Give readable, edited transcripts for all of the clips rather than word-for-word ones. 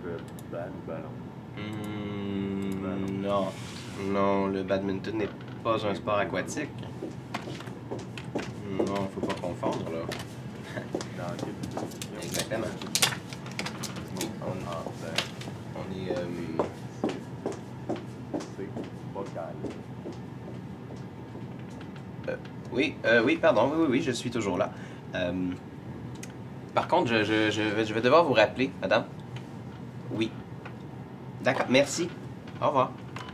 Non. Non, le badminton n'est pas un sport aquatique. Non, faut pas confondre, là. Exactement. On est... oui, pardon, oui, je suis toujours là. Par contre, je vais devoir vous rappeler, madame. Oui. D'accord, merci. Au revoir.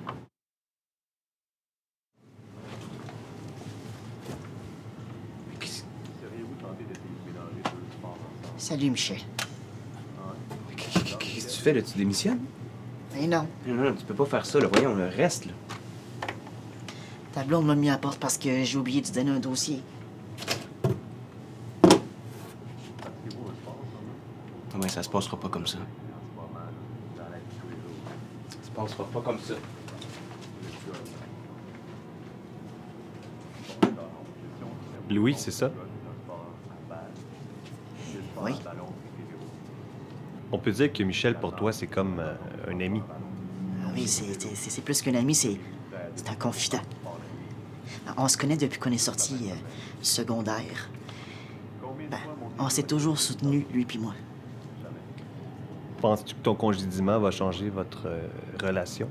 Salut, Michel. Qu'est-ce que tu fais, là? Tu démissionnes? Mais non. Non, tu peux pas faire ça, là. Voyons, le reste, là. Ta blonde m'a mis à la porte parce que j'ai oublié de te donner un dossier. Ouais, ça se passera pas comme ça. Ça se passera pas comme ça. Louis, c'est ça? Oui. On peut dire que Michel, pour toi, c'est comme un ami. Ah oui, c'est plus qu'un ami, c'est un confident. On se connaît depuis qu'on est sorti du secondaire. Ben, on s'est toujours soutenus, lui puis moi. Penses-tu que ton congédiement va changer votre relation?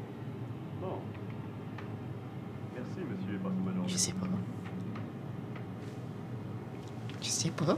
Je sais pas. Je sais pas.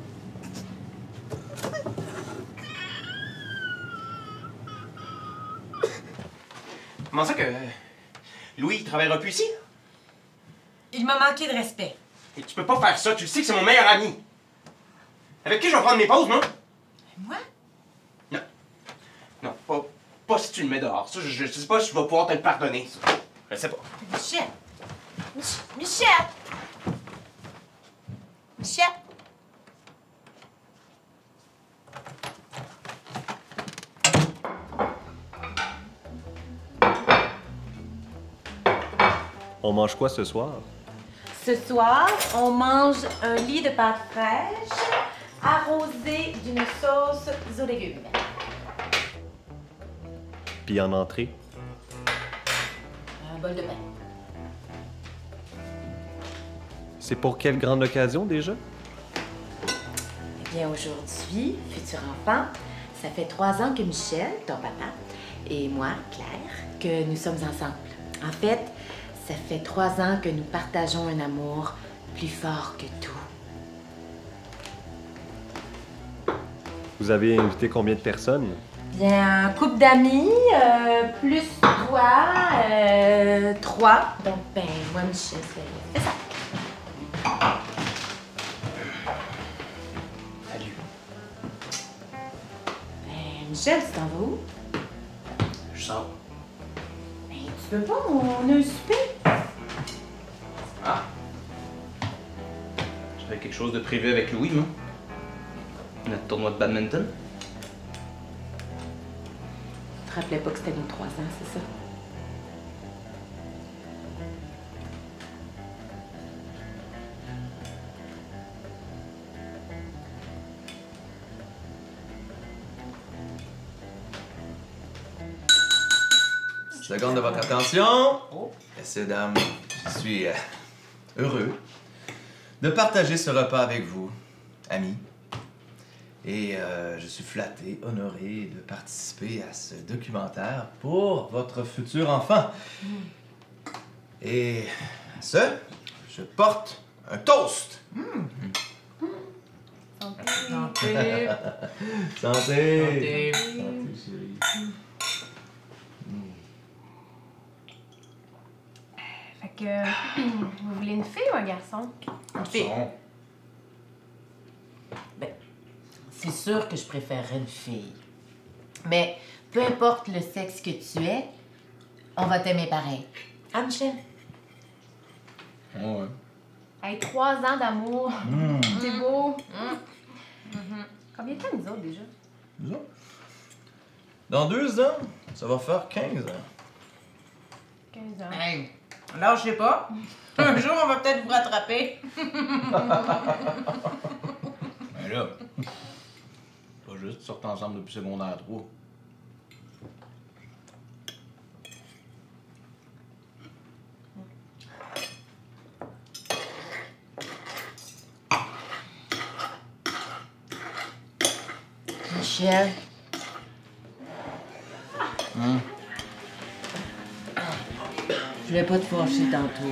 Comment ça que... Louis, il travaillera plus ici? Il m'a manqué de respect. Et tu peux pas faire ça, tu sais que c'est mon meilleur ami. Avec qui je vais prendre mes pauses, moi? Moi? Non. Non, pas si tu le mets dehors. Ça, je sais pas si je vais pouvoir te le pardonner, ça. Je sais pas. Michel! Michel! Michel! On mange quoi ce soir? Ce soir, on mange un lit de pâte fraîche arrosé d'une sauce aux légumes. Puis en entrée? Un bol de pain. C'est pour quelle grande occasion déjà? Eh bien, aujourd'hui, futur enfant, ça fait 3 ans que Michel, ton papa, et moi, Claire, que nous sommes ensemble. En fait, ça fait 3 ans que nous partageons un amour plus fort que tout. Vous avez invité combien de personnes? Bien, un couple d'amis, plus toi, 3. Donc, ben, moi, Michel, c'est ça. Salut. Ben, Michel, tu t'en vas où? Je sors. Ben, tu peux pas, on a un souper. Ah. J'avais quelque chose de prévu avec Louis, moi. Notre tournoi de badminton. Tu te rappelais pas que c'était nos 3 ans, c'est ça? Seconde de votre attention. Messieurs, dames, je suis heureux de partager ce repas avec vous, amis. Et je suis flatté, honoré de participer à ce documentaire pour votre futur enfant. Et à ce, je porte un toast. Santé. Santé. Santé. Santé, chérie. Fait que, vous voulez une fille ou un garçon? Une fille. Ben, c'est sûr que je préférerais une fille. Mais peu importe le sexe que tu es, on va t'aimer pareil. Ah, Michel? Ouais. Hey, 3 ans d'amour. C'est beau. Combien de temps nous autres déjà? Nous autres? Dans 2 ans, ça va faire 15 ans. 15 ans. Hey, alors je sais pas. Un jour, on va peut-être vous rattraper. Ben là, pas juste sortir ensemble depuis secondaire 3. Michel. Je voulais pas te fâcher tantôt.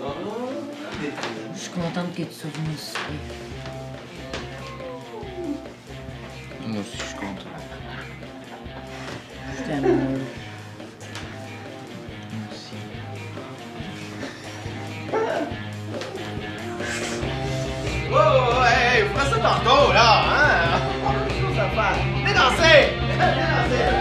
Je suis contente que tu sois venu souper. Moi aussi, je suis content. Je t'aime, moi. Moi aussi. Oh, hey, vous ferez ça tantôt, là, hein? On a des choses à faire. Venez danser! Venez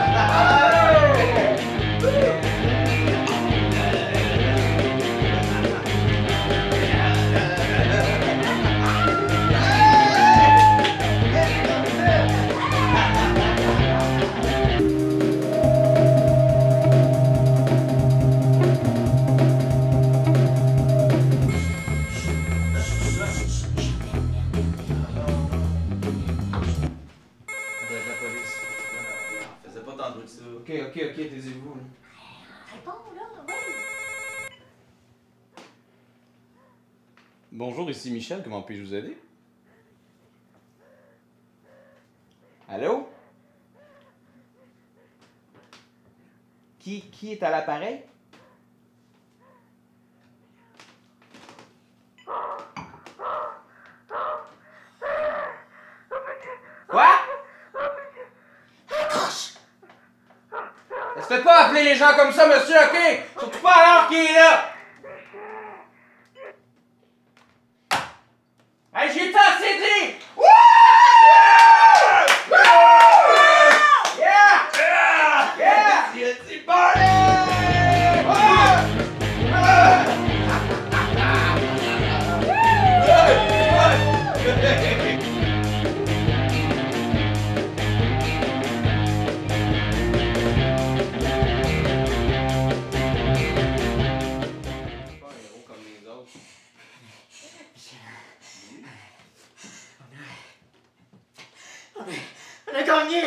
Faisais pas tant de bruit que ça. Ok, taisez-vous, là. Réponds, là, oui. Bonjour, ici Michel, comment puis-je vous aider? Allô? Qui est à l'appareil? Quoi? Accroche! Ne faites pas appeler les gens comme ça, monsieur, ok? Surtout pas alors qu'il est là! Hey, j'ai assez dit! Wouh! Yeah! Yeah! Yeah! C'est party! On a gagné!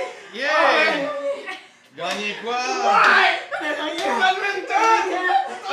Yeah! Gagné quoi? On a gagné! Badminton!